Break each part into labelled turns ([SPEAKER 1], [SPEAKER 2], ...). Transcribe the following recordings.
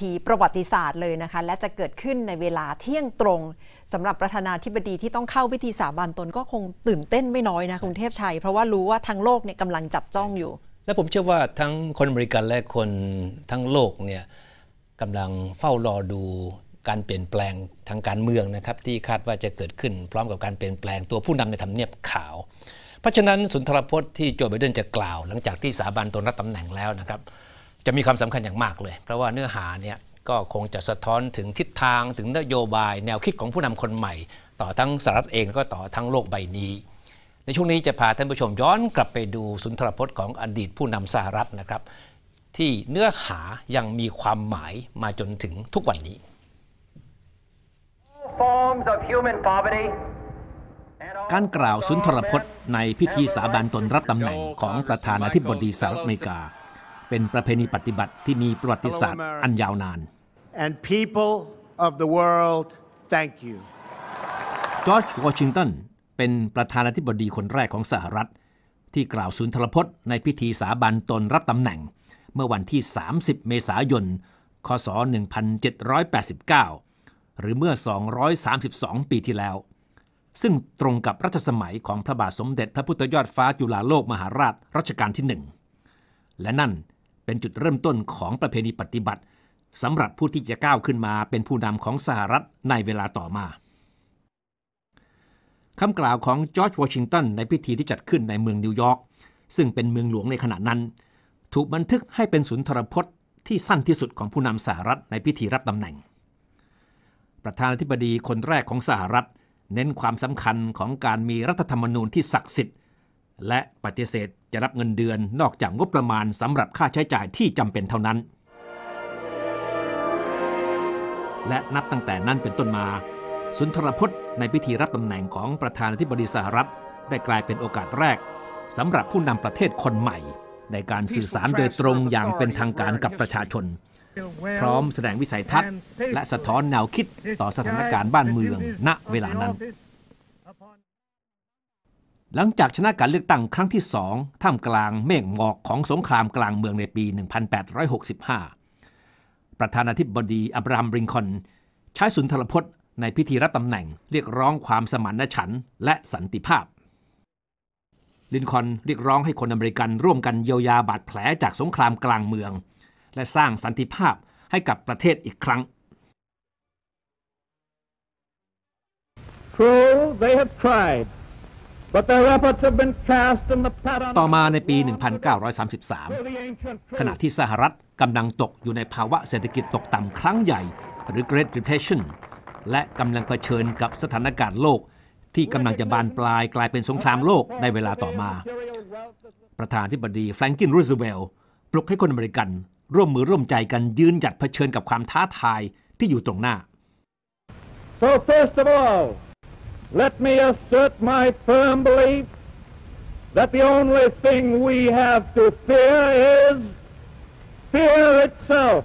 [SPEAKER 1] ทีประวัติศาสตร์เลยนะคะและจะเกิดขึ้นในเวลาเที่ยงตรงสำหรับประธานาธิบดีที่ต้องเข้าพิธีสาบานตนก็คงตื่นเต้นไม่น้อยนะคุณเทพชัยเพราะว่ารู้ว่าทั้งโลกเนี่ยกำลังจับจ้องอยู่
[SPEAKER 2] และผมเชื่อว่าทั้งคนอเมริกันและคนทั้งโลกเนี่ยกำลังเฝ้ารอดูการเปลี่ยนแปลงทางการเมืองนะครับที่คาดว่าจะเกิดขึ้นพร้อมกับการเปลี่ยนแปลงตัวผู้นำในทำเนียบขาวเพราะฉะนั้นสุนทรพจน์ที่โจไบเดนจะกล่าวหลังจากที่สาบานตนรับตำแหน่งแล้วนะครับจะมีความสำคัญอย่างมากเลยเพราะว่าเนื้อหาเนี่ยก็คงจะสะท้อนถึงทิศทางถึงนโยบายแนวคิดของผู้นำคนใหม่ต่อทั้งสหรัฐเองแล้วก็ต่อทั้งโลกใบนี้ในช่วงนี้จะพาท่านผู้ชมย้อนกลับไปดูสุนทรพจน์ของอดีตผู้นำสหรัฐนะครับที่เนื้อหายังมีความหมายมาจนถึงทุกวันนี้
[SPEAKER 3] การกล่าวสุนทรพจน์ในพิธีสาบานตนรับตำแหน่งของประธานาธิบดีสหรัฐอเมริกาเป็นประเพณีปฏิบัติที่มีประวัติศาสตร์อันยาวนาน
[SPEAKER 4] And people of the world, thank you.
[SPEAKER 3] จอร์จวอชิงตันเป็นประธานาธิบดีคนแรกของสหรัฐที่กล่าวสุนทรพจน์ในพิธีสาบานตนรับตำแหน่งเมื่อวันที่30เมษายนคศ1789หรือเมื่อ232ปีที่แล้วซึ่งตรงกับรัชสมัยของพระบาทสมเด็จพระพุทธยอดฟ้าจุฬาโลกมหาราชรัชกาลที่1และนั่นเป็นจุดเริ่มต้นของประเพณีปฏิบัติสำหรับผู้ที่จะก้าวขึ้นมาเป็นผู้นำของสหรัฐในเวลาต่อมาคำกล่าวของจอร์จวอชิงตันในพิธีที่จัดขึ้นในเมืองนิวยอร์กซึ่งเป็นเมืองหลวงในขณะนั้นถูกบันทึกให้เป็นสุนทรพจน์ที่สั้นที่สุดของผู้นำสหรัฐในพิธีรับตำแหน่งประธานาธิบดีคนแรกของสหรัฐเน้นความสำคัญของการมีรัฐธรรมนูญที่ศักดิ์สิทธิ์และปฏิเสธจะรับเงินเดือนนอกจากงบประมาณสำหรับค่าใช้จ่ายที่จำเป็นเท่านั้นและนับตั้งแต่นั้นเป็นต้นมาสุนทรพจน์ในพิธีรับตำแหน่งของประธานาธิบดีสหรัฐได้กลายเป็นโอกาสแรกสำหรับผู้นำประเทศคนใหม่ในการสื่อสารโดยตรงอย่างเป็นทางการกับประชาชนพร้อมแสดงวิสัยทัศน์และสะท้อนแนวคิดต่อสถานการณ์บ้านเมืองณเวลานั้นหลังจากชนะการเลือกตั้งครั้งที่2ท่ามกลางเมฆหมอกของสงครามกลางเมืองในปี 1865 ประธานาธิบดีอับราฮัม ลิงคอล์นใช้สุนทรพจน์ในพิธีรับตำแหน่งเรียกร้องความสมานฉันท์และสันติภาพลินคอล์นเรียกร้องให้คนอเมริกันร่วมกันเยียวยาบาดแผลจากสงครามกลางเมืองและสร้างสันติภาพให้กับประเทศอีกครั้ง
[SPEAKER 5] True, they have tried, but their efforts have been cast in the plat on
[SPEAKER 3] ต่อมาในปี 1933 ขณะที่สหรัฐกำลังตกอยู่ในภาวะเศรษฐกิจตกต่ำครั้งใหญ่หรือ Great Depression และกำลังเผชิญกับสถานการณ์โลกที่กำลังจะบานปลายกลายเป็นสงครามโลกในเวลาต่อมาประธานาธิบดีแฟรงคลิน รูสเวลต์ปลุกให้คนอเมริกันร่วมมือร่วมใจกันยืนหยัดเผชิญกับความท้าทายที่อยู่ตรงหน้า
[SPEAKER 5] So first of all, let me assert my firm belief that the only thing we have to fear is fear itself.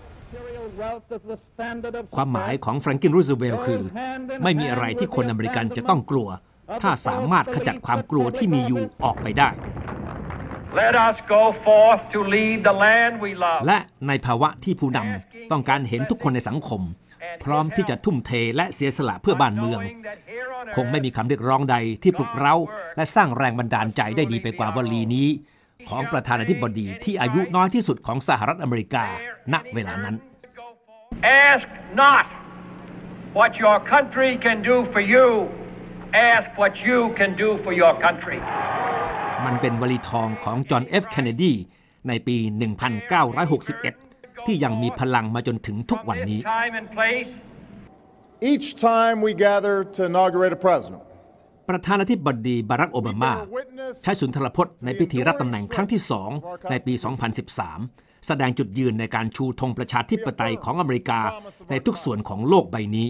[SPEAKER 3] ความหมายของแฟรงคลิน รูสเวลต์คือไม่มีอะไรที่คนอเมริกันจะต้องกลัวถ้าสามารถขจัดความกลัวที่มีอยู่ออกไปได้
[SPEAKER 5] Let us go forth to lead the land we love.
[SPEAKER 3] และในภาวะที่ผู้นำต้องการเห็นทุกคนในสังคมพร้อมที่จะทุ่มเทและเสียสละเพื่อบ้านเมืองคงไม่มีคำเรียกร้องใดที่ปลุกเร้าและสร้างแรงบันดาลใจได้ดีไปกว่าวลีนี้ของประธานาธิบดีที่อายุน้อยที่สุดของสหรัฐอเมริกาณเวลานั้น
[SPEAKER 5] Ask not what your country can do for you. Ask what you can do for your country.
[SPEAKER 3] มันเป็นวลีทองของจอห์น เคนเนดีในปี 1961 ที่ยังมีพลังมาจนถึงทุกวันนี้
[SPEAKER 6] Each time we gather to inaugurate a president,
[SPEAKER 3] ประธานาธิบดีบารักโอบามาใช้สุนทรพจน์ในพิธีรับตำแหน่งครั้งที่2ในปี 2013 แสดงจุดยืนในการชูธงประชาธิปไตยของอเมริกาในทุกส่วนของโลกใบนี้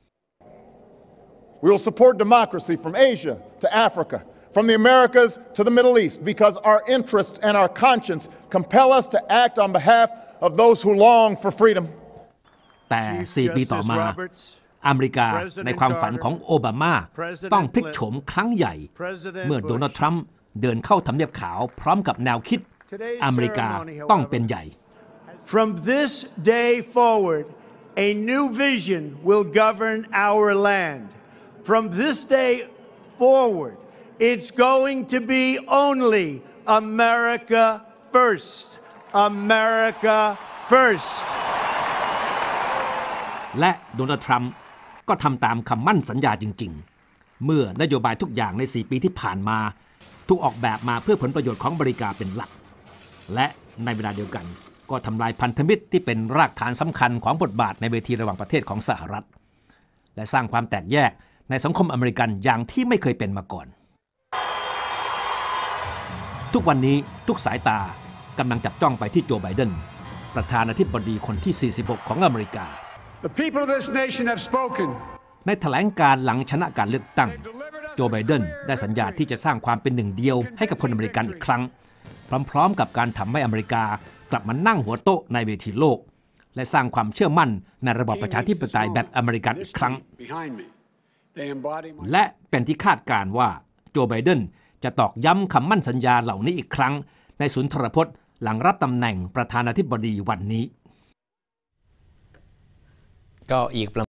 [SPEAKER 6] We will support democracy from Asia to Africa, from the Americas to the Middle East, because our interests and our conscience compel us to act on behalf of those who long for freedom.
[SPEAKER 3] แต่4 ปีต่อมาอเมริกาในความฝันของโอบามาต้องพลิกโฉมครั้งใหญ่เมื่อโดนัลด์ทรัมป์เดินเข้าทำเนียบขาวพร้อมกับแนวคิดอเมริกาต้องเป็นใหญ่
[SPEAKER 4] From this day forward, a new vision will govern our land. From this day forward, it's going to be only America first. America first.
[SPEAKER 3] และโดนัลด์ทรัมป์ก็ทำตามคำมั่นสัญญาจริงๆเมื่อนโยบายทุกอย่างใน4 ปีที่ผ่านมาถูกออกแบบมาเพื่อผลประโยชน์ของอเมริกาเป็นหลักและในเวลาเดียวกันก็ทำลายพันธมิตรที่เป็นรากฐานสำคัญของบทบาทในเวทีระหว่างประเทศของสหรัฐและสร้างความแตกแยกในสังคมอเมริกันอย่างที่ไม่เคยเป็นมาก่อนทุกวันนี้ทุกสายตากำลังจับจ้องไปที่โจไบเดนประธานาธิบดีคนที่ 46 ของอเมริกา
[SPEAKER 7] The people of this nation have spoken.
[SPEAKER 3] ในแถลงการหลังชนะการเลือกตั้งโจไบเดนได้สัญญาที่จะสร้างความเป็นหนึ่งเดียวให้กับคนอเมริกันอีกครั้งพร้อมๆกับการทำให้อเมริกากลับมานั่งหัวโต๊ะในเวทีโลกและสร้างความเชื่อมั่นในระบอบประชาธิปไตยแบบอเมริกันอีกครั้งและเป็นที่คาดการณ์ว่าโจไบเดนจะตอกย้ำคำมั่นสัญญาเหล่านี้อีกครั้งในสุนทรพจน์หลังรับตำแหน่งประธานาธิบดีวันนี้
[SPEAKER 2] ก็อีก